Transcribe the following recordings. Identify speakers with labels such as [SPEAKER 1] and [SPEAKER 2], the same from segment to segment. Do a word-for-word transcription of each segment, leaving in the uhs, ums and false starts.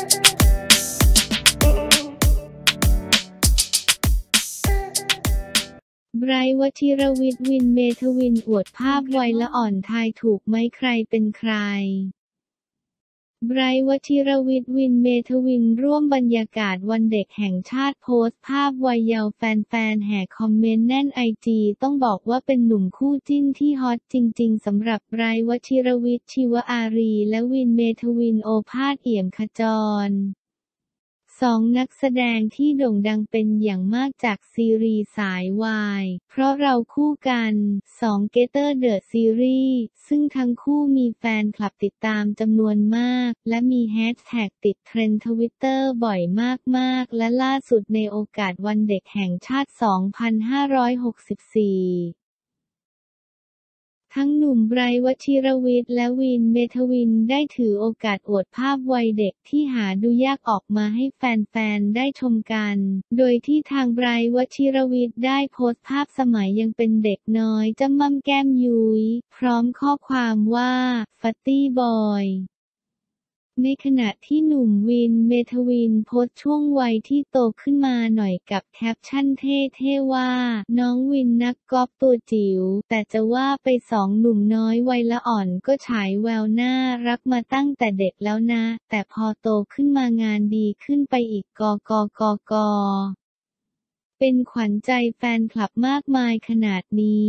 [SPEAKER 1] ไบรท์ วชิรวิทย์ วิน เมธวินอวดภาพวัยละอ่อนทายถูกไหมใครเป็นใคร ไบรท์ วชิรวิทย์ วิน เมธวินร่วมบรรยากาศวันเด็กแห่งชาติโพสต์ภาพวัยเยาว์แฟนๆแห่คอมเมนต์แน่นไอจีต้องบอกว่าเป็นหนุ่มคู่จิ้นที่ฮอตจริงๆสำหรับไบรท์ วชิรวิทย์ ชีวอารีและวิน เมธวิน โอภาส เอี่ยมขจรสองนักแสดงที่โด่งดังเป็นอย่างมากจากซีรีส์สายวายเพราะเราคู่กันสอง Gather The Series ซึ่งทั้งคู่มีแฟนคลับติดตามจำนวนมากและมีแฮชแท็กติดเทรนด์ทวิตเตอร์บ่อยมากๆและล่าสุดในโอกาสวันเด็กแห่งชาติ สองพันห้าร้อยหกสิบสี่ ทั้งหนุ่มไบรท์ วชิรวิทย์และวิน เมธวินได้ถือโอกาสอวดภาพวัยเด็กที่หาดูยากออกมาให้แฟนๆได้ชมกัน โดยที่ทางไบรท์ วชิรวิทย์ได้โพสต์ภาพสมัยยังเป็นเด็กน้อยจ้ำม่ำแก้มยุ้ยพร้อมข้อความว่า ฟัตตี้บอยในขณะที่หนุ่มวิน เมธวินโพสต์ช่วงวัยที่โตขึ้นมาหน่อยกับแคปชั่นเท่ๆว่าน้องวินนักกอล์ฟตัวจิ๋วแต่จะว่าไปสองหนุ่มน้อยวัยละอ่อนก็ฉายแววน่ารักมาตั้งแต่เด็กแล้วนะแต่พอโตขึ้นมางานดีขึ้นไปอีกกกกกเป็นขวัญใจแฟนคลับมากมายขนาดนี้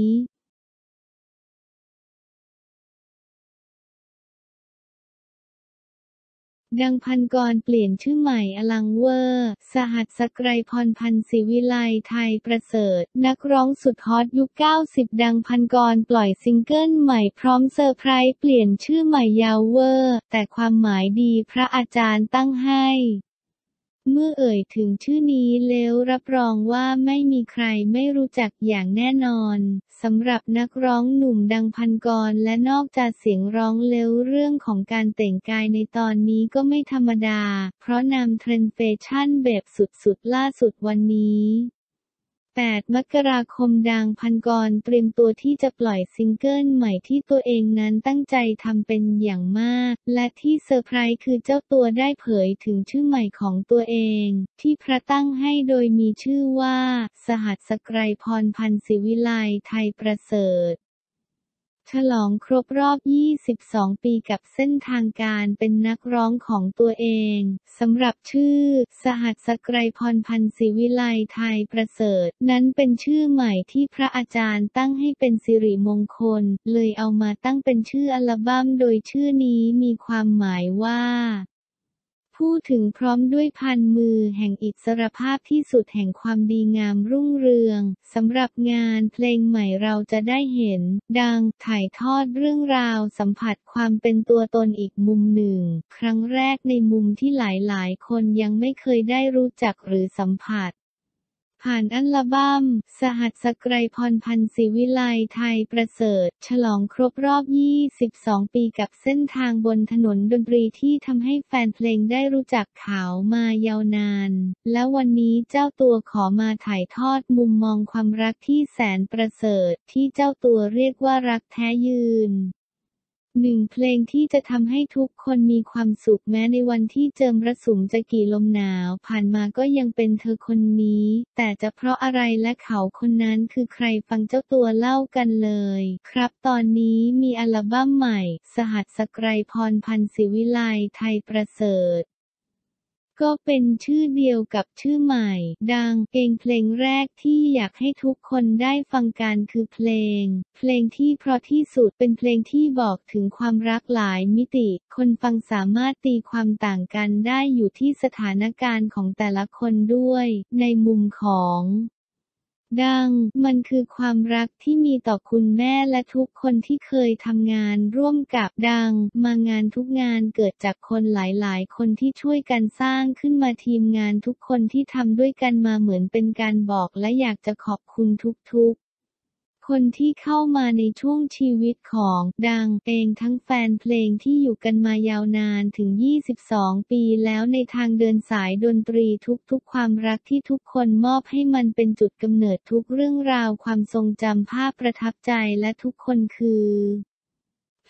[SPEAKER 1] ดังพันกรเปลี่ยนชื่อใหม่อลังเวอร์สหัส ไกรพร พันธ์ศรีวิไลไทยประเสริฐนักร้องสุดฮอตยุคเก้าสิบดังพันกรปล่อยซิงเกิลใหม่พร้อมเซอร์ไพรส์เปลี่ยนชื่อใหม่ยาวเวอร์แต่ความหมายดีพระอาจารย์ตั้งให้เมื่อเอ่ยถึงชื่อนี้แล้วรับรองว่าไม่มีใครไม่รู้จักอย่างแน่นอนสำหรับนักร้องหนุ่มดังพันกรและนอกจากเสียงร้องแล้วเรื่องของการแต่งกายในตอนนี้ก็ไม่ธรรมดาเพราะนำเทรนด์แฟชั่นแบบสุดๆล่าสุดวันนี้แปดมกราคมดังพันกรเตรียมตัวที่จะปล่อยซิงเกิลใหม่ที่ตัวเองนั้นตั้งใจทำเป็นอย่างมากและที่เซอร์ไพรส์คือเจ้าตัวได้เผยถึงชื่อใหม่ของตัวเองที่พระตั้งให้โดยมีชื่อว่าสหัส ไกรพร พันธ์ศรีวิไลไทยประเสริฐฉลองครบรอบยี่สิบสองปีกับเส้นทางการเป็นนักร้องของตัวเองสำหรับชื่อสหัส ไกรพร พันธ์ศรีวิไลไทยประเสริฐนั้นเป็นชื่อใหม่ที่พระอาจารย์ตั้งให้เป็นสิริมงคลเลยเอามาตั้งเป็นชื่ออัลบั้มโดยชื่อนี้มีความหมายว่าพูดถึงพร้อมด้วยพันมือแห่งอิสรภาพที่สุดแห่งความดีงามรุ่งเรืองสำหรับงานเพลงใหม่เราจะได้เห็นดังถ่ายทอดเรื่องราวสัมผัสความเป็นตัวตนอีกมุมหนึ่งครั้งแรกในมุมที่หลายๆคนยังไม่เคยได้รู้จักหรือสัมผัสผ่านอัลบั้มสหัส ไกรพร พันธ์ศรีวิไลไทยประเสริฐฉลองครบรอบยี่สิบสองปีกับเส้นทางบนถนนดนตรีที่ทำให้แฟนเพลงได้รู้จักเขามายาวนานและวันนี้เจ้าตัวขอมาถ่ายทอดมุมมองความรักที่แสนประเสริฐที่เจ้าตัวเรียกว่ารักแท้ยืนหนึ่งเพลงที่จะทำให้ทุกคนมีความสุขแม้ในวันที่เจอมรสุมจะกี่ลมหนาวผ่านมาก็ยังเป็นเธอคนนี้แต่จะเพราะอะไรและเขาคนนั้นคือใครฟังเจ้าตัวเล่ากันเลยครับตอนนี้มีอัลบั้มใหม่สหัส ไกรพร พันธ์ศรีวิไลไทยประเสริฐก็เป็นชื่อเดียวกับชื่อใหม่ดังเองเพลงแรกที่อยากให้ทุกคนได้ฟังกันคือเพลงเพลงที่เพราะที่สุดเป็นเพลงที่บอกถึงความรักหลายมิติคนฟังสามารถตีความต่างกันได้อยู่ที่สถานการณ์ของแต่ละคนด้วยในมุมของดังมันคือความรักที่มีต่อคุณแม่และทุกคนที่เคยทำงานร่วมกับดังมางานทุกงานเกิดจากคนหลายๆคนที่ช่วยกันสร้างขึ้นมาทีมงานทุกคนที่ทำด้วยกันมาเหมือนเป็นการบอกและอยากจะขอบคุณทุกๆคนที่เข้ามาในช่วงชีวิตของดังเองทั้งแฟนเพลงที่อยู่กันมายาวนานถึงยี่สิบสองปีแล้วในทางเดินสายดนตรีทุกๆความรักที่ทุกคนมอบให้มันเป็นจุดกำเนิดทุกเรื่องราวความทรงจำภาพประทับใจและทุกคนคือเพ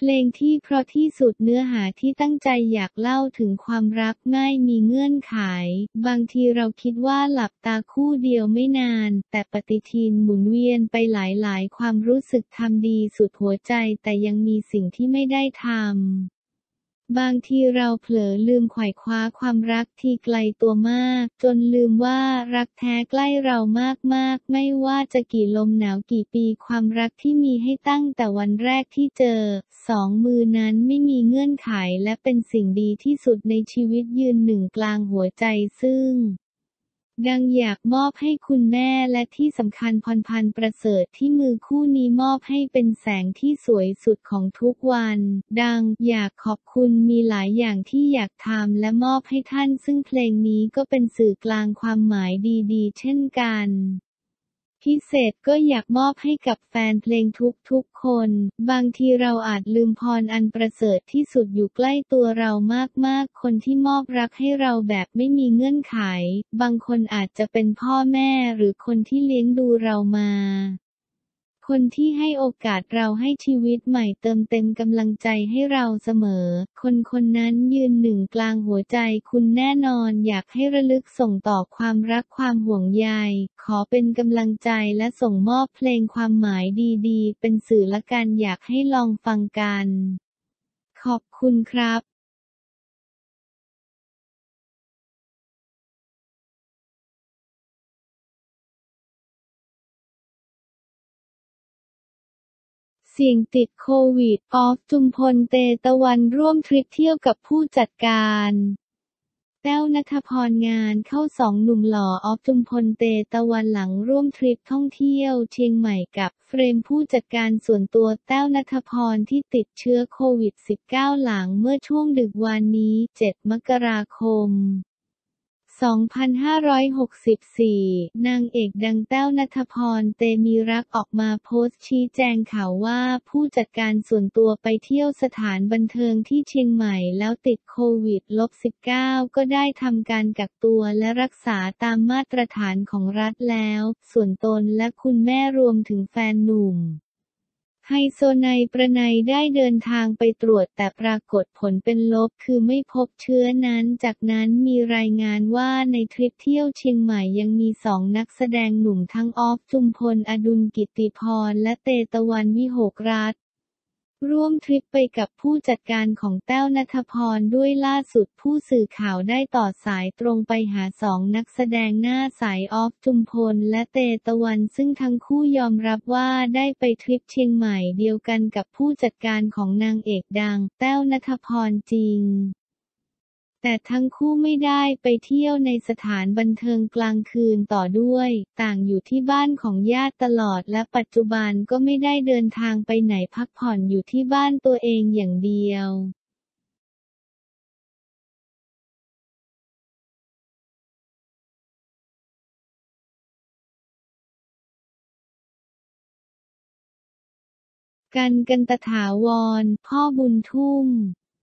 [SPEAKER 1] ลงที่เพราะที่สุดเนื้อหาที่ตั้งใจอยากเล่าถึงความรักไม่มีเงื่อนไขบางทีเราคิดว่าหลับตาคู่เดียวไม่นานแต่ปฏิทินหมุนเวียนไปหลายๆความรู้สึกทำดีสุดหัวใจแต่ยังมีสิ่งที่ไม่ได้ทำบางทีเราเผลอลืมไขว่คว้าความรักที่ไกลตัวมากจนลืมว่ารักแท้ใกล้เรามากๆไม่ว่าจะกี่ลมหนาวกี่ปีความรักที่มีให้ตั้งแต่วันแรกที่เจอสองมือนั้นไม่มีเงื่อนไขและเป็นสิ่งดีที่สุดในชีวิตยืนหนึ่งกลางหัวใจซึ่งดังอยากมอบให้คุณแม่และที่สำคัญพรพันธ์ประเสริฐที่มือคู่นี้มอบให้เป็นแสงที่สวยสุดของทุกวันดังอยากขอบคุณมีหลายอย่างที่อยากทำและมอบให้ท่านซึ่งเพลงนี้ก็เป็นสื่อกลางความหมายดีๆเช่นกันพิเศษก็อยากมอบให้กับแฟนเพลงทุกๆคนบางทีเราอาจลืมพรอันประเสริฐที่สุดอยู่ใกล้ตัวเรามากๆคนที่มอบรักให้เราแบบไม่มีเงื่อนไขบางคนอาจจะเป็นพ่อแม่หรือคนที่เลี้ยงดูเรามาคนที่ให้โอกาสเราให้ชีวิตใหม่เติมเต็มกำลังใจให้เราเสมอคนคนนั้นยืนหนึ่งกลางหัวใจคุณแน่นอนอยากให้ระลึกส่งต่อความรักความห่วงใยขอเป็นกำลังใจและส่งมอบเพลงความหมายดีๆเป็นสื่อละกันอยากให้ลองฟังกันขอบคุณครับเสี่ยงติดโควิดออฟจุมพลเตตะวันร่วมทริปเที่ยวกับผู้จัดการแต้วณัฐพรงานเข้าสองหนุ่มหล่อออฟจุมพลเตตะวันหลังร่วมทริปท่องเที่ยวเชียงใหม่กับเฟรมผู้จัดการส่วนตัวแต้วณัฐพรที่ติดเชื้อโควิด สิบเก้า หลังเมื่อช่วงดึกวันนี้ เจ็ด มกราคมสองพันห้าร้อยหกสิบสี่ นางเอกดังแต้วณัฐพรเตมีรักออกมาโพสต์ชี้แจงข่าวว่าผู้จัดการส่วนตัวไปเที่ยวสถานบันเทิงที่เชียงใหม่แล้วติดโควิด สิบเก้า ก็ได้ทำการกักตัวและรักษาตามมาตรฐานของรัฐแล้วส่วนตนและคุณแม่รวมถึงแฟนหนุ่มไฮโซไนประไนได้เดินทางไปตรวจแต่ปรากฏผลเป็นลบคือไม่พบเชื้อนั้นจากนั้นมีรายงานว่าในทริปเที่ยวเชียงใหม่ยังมีสองนักแสดงหนุ่มทั้งออฟจุมพลอดุลกิตติพรและเตตะวันวิหกรัตน์ร่วมทริปไปกับผู้จัดการของแต้วณัฐพรด้วยล่าสุดผู้สื่อข่าวได้ต่อสายตรงไปหาสองนักแสดงหน้าใสออฟจุมพลและเตตะวันซึ่งทั้งคู่ยอมรับว่าได้ไปทริปเชียงใหม่เดียวกันกับผู้จัดการของนางเอกดังแต้วณัฐพรจริงแต่ทั้งคู่ไม่ได้ไปเที่ยวในสถานบันเทิงกลางคืนต่อด้วยต่างอยู่ที่บ้านของญาติตลอดและปัจจุบันก็ไม่ได้เดินทางไปไหนพักผ่อนอยู่ที่บ้านตัวเองอย่างเดียวกันกันตถาวรพ่อบุญทุ่ม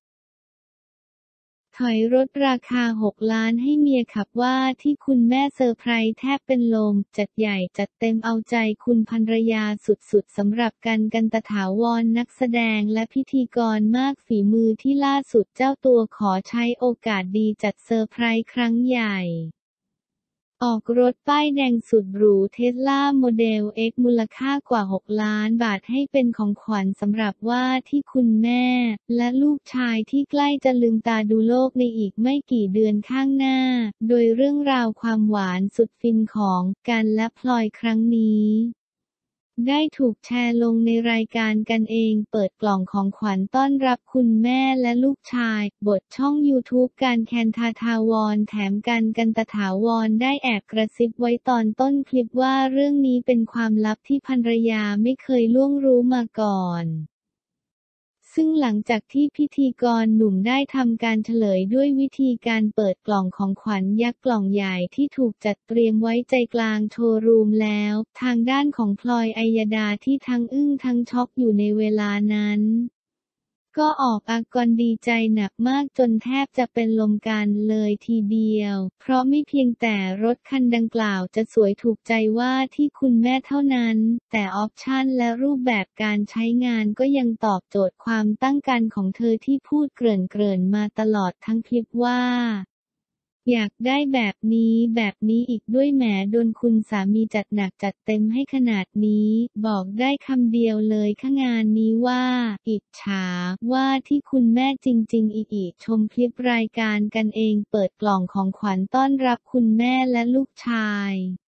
[SPEAKER 1] ถอยรถราคาหกล้านให้เมียขับว่าที่คุณแม่เซอร์ไพรส์แทบเป็นลมจัดใหญ่จัดเต็มเอาใจคุณภรรยาสุดๆสำหรับกันกันตถาวรนักแสดงและพิธีกรมากฝีมือที่ล่าสุดเจ้าตัวขอใช้โอกาสดีจัดเซอร์ไพรส์ครั้งใหญ่ออกรถป้ายแดงสุดหรูเทสลาโมเดล X มูลค่ากว่าหกล้านบาทให้เป็นของขวัญสำหรับว่าที่คุณแม่และลูกชายที่ใกล้จะลืมตาดูโลกในอีกไม่กี่เดือนข้างหน้าโดยเรื่องราวความหวานสุดฟินของกันและพลอยครั้งนี้ได้ถูกแชร์ลงในรายการกันเองเปิดกล่องของขวัญต้อนรับคุณแม่และลูกชายบทช่องยูทูบการแคนทาทาวรแถมกันกันตถาวรได้แอบกระซิบไว้ตอนต้นคลิปว่าเรื่องนี้เป็นความลับที่ภรรยาไม่เคยล่วงรู้มาก่อนซึ่งหลังจากที่พิธีกรหนุ่มได้ทำการเฉลยด้วยวิธีการเปิดกล่องของขวัญยักษ์กล่องใหญ่ที่ถูกจัดเตรียมไว้ใจกลางโชว์รูมแล้วทางด้านของพลอยอัยดาที่ทั้งอึ้งทั้งช็อกอยู่ในเวลานั้นก็ออกอากรดีใจหนักมากจนแทบจะเป็นลมกันเลยทีเดียวเพราะไม่เพียงแต่รถคันดังกล่าวจะสวยถูกใจว่าที่คุณแม่เท่านั้นแต่ออปชั่นและรูปแบบการใช้งานก็ยังตอบโจทย์ความตั้งการของเธอที่พูดเกริ่นๆมาตลอดทั้งคลิปว่าอยากได้แบบนี้แบบนี้อีกด้วยแหมโดนคุณสามีจัดหนักจัดเต็มให้ขนาดนี้บอกได้คำเดียวเลยค่ะงานนี้ว่าอิจฉาว่าที่คุณแม่จริงๆอีอีชมคลิปรายการกันเองเปิดกล่องของขวัญต้อนรับคุณแม่และลูกชาย